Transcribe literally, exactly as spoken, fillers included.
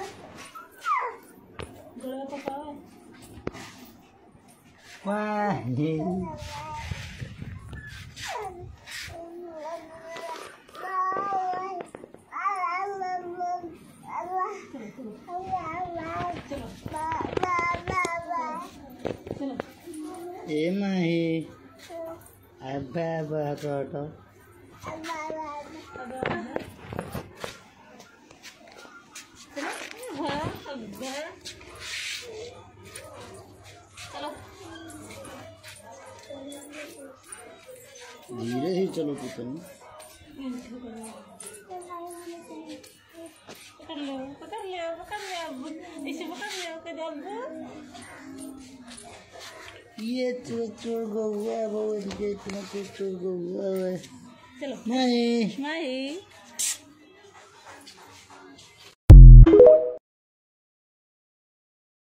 Mahi. ए mahi. Abba abba toto. धीरे ही चलो Putin. पकड़ लो पकड़ लो पकड़ लो इसे पकड़ लो के दबो। ये चुचुर गौआ बहुत के इतना चुचुर गौआ है। चलो mahi mahi